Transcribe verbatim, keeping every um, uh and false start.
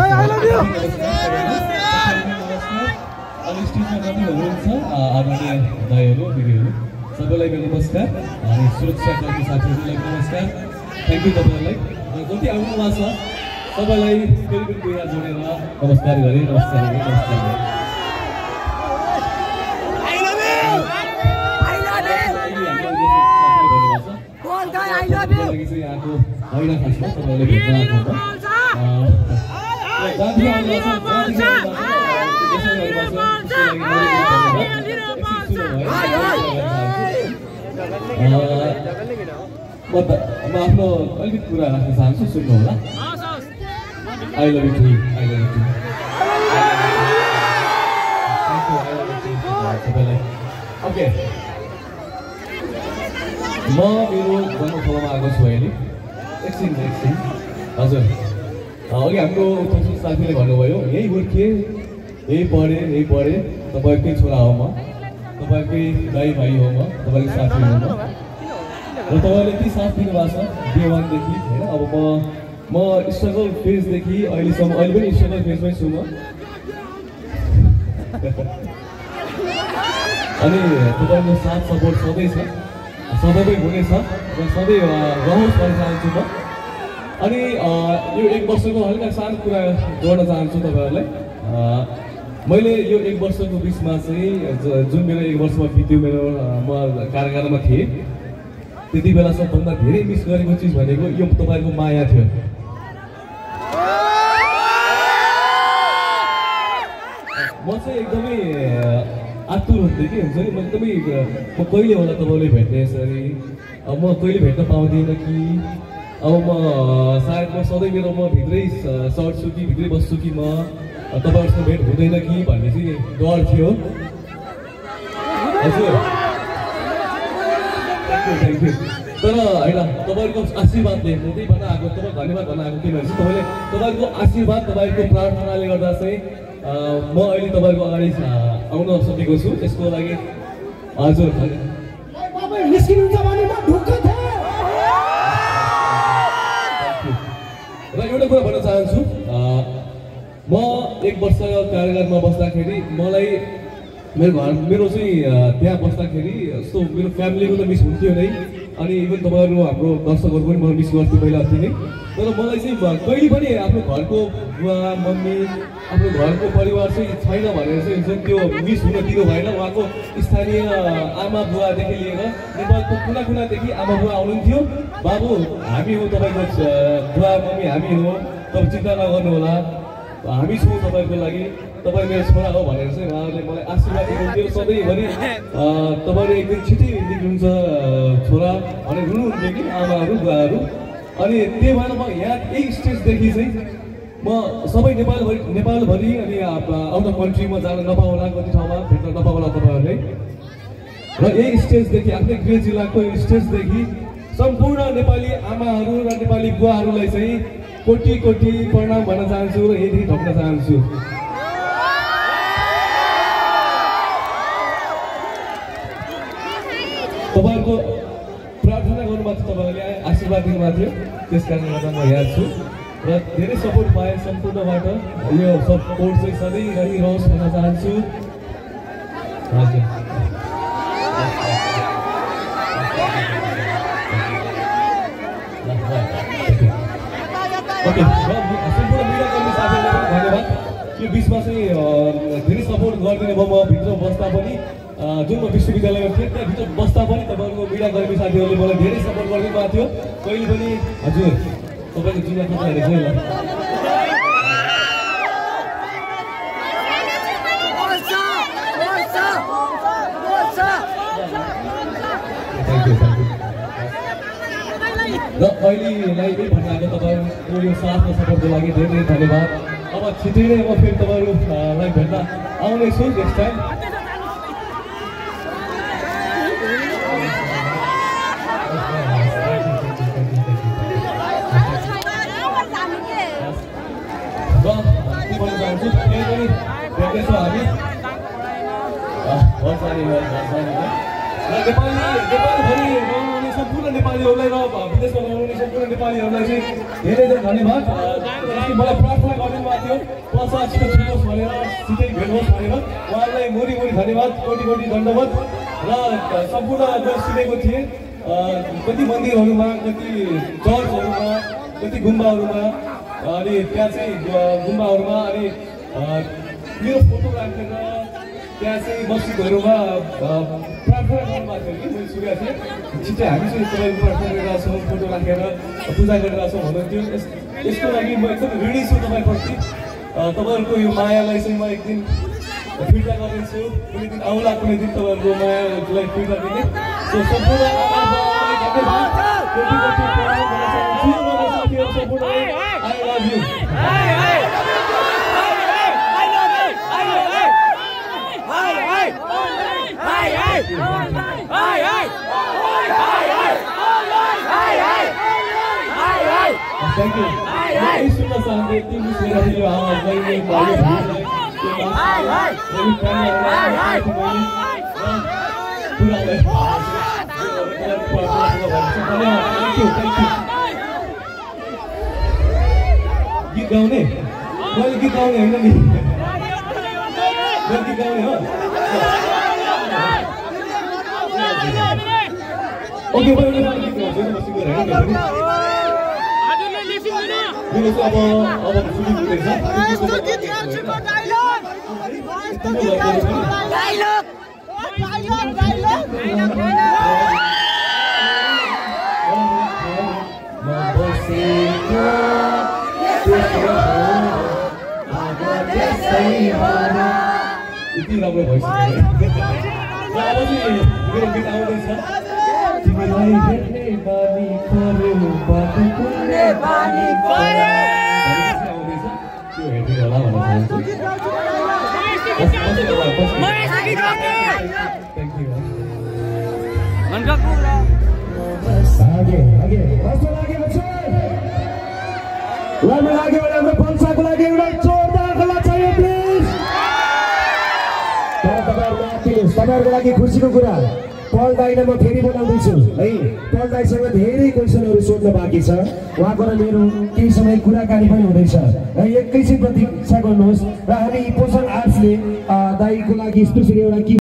I love you. अनि स्टेजमा कति हुनुहुन्छ आदरणीय दाइहरू दिदीहरू सबैलाई मेरो नमस्कार अनि सुरक्षाकर्मी साथीहरूलाई नमस्कार थ्याङ्क यू तपाईँहरूलाई जति आउनु भएको छ सबैलाई फेरि पनि दुई हात जोडेर नमस्कार गरेँ नमस्कार गरेँ नमस्कार गरेँ यहाँको होइन खासमा तपाईँले भेट्न आएको म आफ्नो अलिकति कुरा राख्न चाहन्छु सुन्नु होला I love you too I love you too सबैलाई ओके म मेरो जन्मस्थलमा आएको छु अहिले एकछिन एकछिन हजुर अघि हाम्रो साथीले भन्नुभयो यही हुर्के यही पढेँ यही पढेँ तपाईँकै छोरा हो म तपाईँकै दाइ भाइ हो म तपाईँकै साथी हो म र तपाईँले यति साथ दिनुभएको छ डे वानदेखि होइन अब म म स्ट्रगल फेजदेखि अहिलेसम्म अहिले पनि स्ट्रगल फेजमै छु म अनि तपाईँको साथ सपोर्ट सधैँ छ सधैँ हुनेछ र सधैँ रहोस् भन्न चाहन्छु म अनि यो एक वर्षको हल्का सानो कुरा जोड्न चाहन्छु तपाईँहरूलाई मैले यो एक वर्षको बिचमा चाहिँ जुन मेरो एक वर्षमा बित्यो मेरो म कारागारमा थिएँ त्यति बेला सबभन्दा धेरै मिस गरेको चिज भनेको यो तपाईँको माया थियो म चाहिँ एकदमै आतुर हुन्थेँ कि हुन्छ नि म एकदमै म कहिले होला तपाईँले भेट्ने यसरी अब म कहिले भेट्न पाउँदिनँ कि अब म सायद म सधैँ मेरो म भित्रै सर्छु कि भित्रै बस्छु कि म तपाईँहरूसँग भेट हुँदैन कि भन्ने चाहिँ डर थियो हजुर थ्याङ्क यू तर होइन तपाईँहरूको आशीर्वादले म त्यही भन्न आएको तपाईँ धन्यवाद भन्न आएको किन भने तपाईँले तपाईँको आशीर्वाद तपाईँको प्रार्थनाले गर्दा चाहिँ म अहिले तपाईँहरूको अगाडि आउन सकेको छु त्यसको लागि हजुर र एउटा कुरा भन्न चाहन्छु म एक वर्ष कारागारमा बस्दाखेरि मलाई मेरो घर मेरो चाहिँ त्यहाँ बस्दाखेरि यस्तो मेरो फ्यामिलीको त मिस हुन्थ्यो नै अनि इभन तपाईँहरू हाम्रो दर्शकहरू पनि मलाई मिस गर्थ्यो पहिला अस्ति नै तर मलाई चाहिँ कहिले पनि आफ्नो घरको बुवा मम्मी आफ्नो घरको परिवार चाहिँ छैन भनेर चाहिँ जुन त्यो मिस हुन दिनु भएन उहाँको स्थानीय आमा बुवादेखि लिएर नेपालको कुना कुनादेखि आमा बुवा आउनुहुन्थ्यो बाबु हामी हो तपाईँको बुवा मम्मी हामी हो तपाईँ चिन्ता नगर्नु होला हामी छौँ तपाईँको लागि तपाईँ मेरो छोरा हो भनेर चाहिँ उहाँहरूले मलाई आशीर्वाद दिनुहुन्थ्यो सधैँभरि तपाईँहरू एकदम छिटै निक्लिनुहुन्छ छोरा भनेर हुनुहुन्थ्यो कि आमाहरू बुवाहरू अनि त्यही भएर म यहाँ यही स्टेजदेखि चाहिँ म सबै नेपालभरि नेपालभरि अनि आउट अफ कन्ट्रीमा जान नपाउला कति ठाउँमा भेट्न नपाउला तपाईँहरूले र यही स्टेजदेखि आफ्नै गृह जिल्लाको स्टेजदेखि सम्पूर्ण नेपाली आमाहरू र नेपाली बुवाहरूलाई चाहिँ कोटी कोटी प्रणाम भन्न चाहन्छु र यही ढक्न चाहन्छु तपाईँहरूको प्रार्थना गर्नुभएको थियो तपाईँहरूले आशीर्वाद दिनुभएको थियो त्यस कारणले गर्दा म यहाँ छु र धेरै सपोर्ट पाएँ सम्पूर्णबाट यो सपोर्ट चाहिँ सधैँ रहिरहोस् भन्न चाहन्छु हजुर ओके सम्पूर्ण मिडियाकर्मी साथीहरूलाई धन्यवाद यो बिचमा चाहिँ धेरै सपोर्ट गरिदिनु भयो म भित्र बस्दा पनि जुन म विश्वविद्यालयमा थिएँ त्यहाँभित्र बस्दा पनि तपाईँहरूको मिडियाकर्मी साथीहरूले मलाई धेरै सपोर्ट गरिदिनु भएको थियो कहिले पनि हजुर तपाईँको जिल्ला कता हेरेको होला र अहिलेलाई पनि भन्नु तपाईँहरूको यो साथ र सपोर्टको लागि धेरै धेरै धन्यवाद अब छिटै नै म फेरि तपाईँहरूलाई भेट्न आउनेछु नेक्स्ट टाइम भेट्नेछौँ हामी नेपाली नेपालभरि रहने सम्पूर्ण नेपालीहरूलाई र विदेशमा रहने सम्पूर्ण नेपालीहरूलाई चाहिँ धेरै धेरै धन्यवाद मलाई प्रार्थना गरिदिनु भएको थियो चाहिँ भेट होस् भनेर उहाँलाई मुरी मुरी धन्यवाद, कोटी कोटी दण्डवत। र सम्पूर्ण जो सुनेको थिएँ कति मन्दिरहरूमा, कति चर्चहरूमा, कति गुम्बाहरूमा, अनि त्यहाँ चाहिँ गुम्बाहरूमा अनि मेरो फोटो राखेर त्यहाँ चाहिँ मस्जिदहरूमा प्रार्थना गर्नुभएको थियो कि मैले सुनेको थिएँ। छिट्टै हामी चाहिँ तपाईँको प्रार्थना गरिरहेको छौँ, फोटो राखेर पूजा गरिरहेको छौँ भन्नुहुन्थ्यो। यस यसको लागि म एकदम ऋणी छु तपाईँप्रति। तपाईँहरूको यो मायालाई चाहिँ म एक दिन फिर्ता गरिदिन्छु, कुनै दिन आउला, कुनै दिन तपाईँहरूको मायालाई फिर्ता दिने। सो सम्पूर्ण आमाबाबालाई धन्यवाद, कोटी कोटी प्रणाम गर्न चाहन्छु। र साथीहरू सम्पूर्णलाई I love you. Thank you. यही सुन्न चाहन्थे यति मुस्किल थियो आवाजलाई यो भाइलाई त्यो मान्छेलाई अनि प्यानलाई पुरालाई गीत गाउने मैले गीत गाउने होइन नि गीत गाउने हो ओके मैले गीत गाउँछु म सिङ्गर होइन मेरो चाहिँ अब अब सुनिङ हुँदैछ गीत गाउँछु म डायलग डायलग डायलग डायलग म बसेको त्यसो अब त्यसै होला यति राम्रो भइसक्यो र अब चाहिँ मेरो गीत आउँदैछ तिमीलाई हेर्ने बानी पर्यो बाटो कुर्ने बानी पर्यो आउँदैछ त्यो हेर्दै होला भन्न चाहन्छु। आगे आगे कस्तो लाग्यो राम्रो लाग्यो भने हाम्रो पल्साको लागि एउटा जोरदार गला चाहियो प्लिज। तपाईँहरूको लागि खुसीको कुरा पल दाइलाई म फेरि बोलाउँदैछु है। पल दाइसँग धेरै क्वेसनहरू सोध्न बाँकी छ, उहाँको र मेरो केही समय कुराकानी पनि हुँदैछ है। एकैछिन प्रतीक्षा गर्नुहोस् र हामी पोषण आर्ट्सले दाइको लागि स्पेसली एउटा